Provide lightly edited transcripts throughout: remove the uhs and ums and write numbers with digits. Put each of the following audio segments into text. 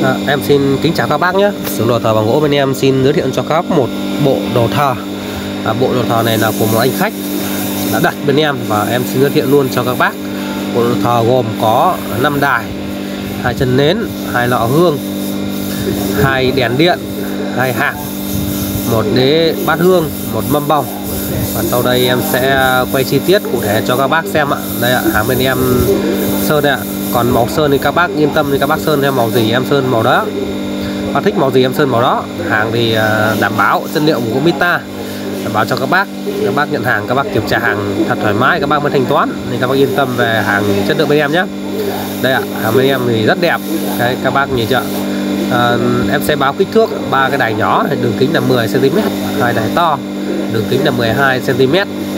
Em xin kính chào các bác nhé. Xưởng đồ thờ bằng gỗ bên em xin giới thiệu cho các bác một bộ đồ thờ. Bộ đồ thờ này là của một anh khách đã đặt bên em và em xin giới thiệu luôn cho các bác. Bộ đồ thờ gồm có 5 đài, 2 chân nến, 2 lọ hương, 2 đèn điện, 2 hạt, 1 đế bát hương, 1 mâm bông. Và sau đây em sẽ quay chi tiết cụ thể cho các bác xem ạ. Đây ạ, hàng bên em sơn đây ạ. Còn màu sơn thì các bác yên tâm, thì các bác sơn theo màu gì em sơn màu đó. Bác thích màu gì em sơn màu đó. Hàng thì đảm bảo chất liệu của Mita, đảm bảo cho các bác nhận hàng, các bác kiểm tra hàng thật thoải mái, các bác mới thanh toán, nên các bác yên tâm về hàng chất lượng bên em nhé. Đây ạ, hàng bên em thì rất đẹp. Đấy, các bác nhìn chưa? Em sẽ báo kích thước 3 cái đài nhỏ, đường kính là 10 cm, 2 đài to, đường kính là 12 cm.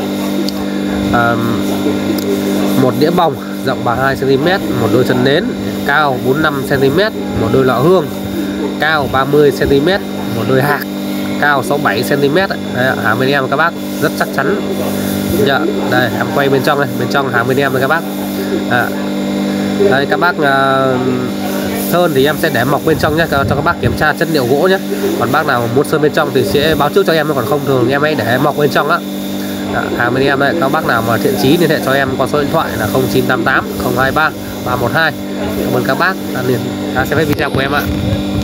Một đĩa bông rộng 32 cm, một đôi chân nến cao 45 cm, một đôi lọ hương cao 30 cm, một đôi hạt cao 67 cm. Đây, hàng bên em các bác rất chắc chắn. Đây em quay bên trong đây, bên trong hàng bên em đây các bác. Đây các bác sơn thì em sẽ để mọc bên trong nhé, cho các bác kiểm tra chất liệu gỗ nhé. Còn bác nào muốn sơn bên trong thì sẽ báo trước cho em, còn không thường em ấy để mọc bên trong á. Hàng bên em đây, các bác nào mà thiện chí liên hệ cho em qua số điện thoại là 0988 023 312. Cảm ơn các bác đã xem hết video của em ạ.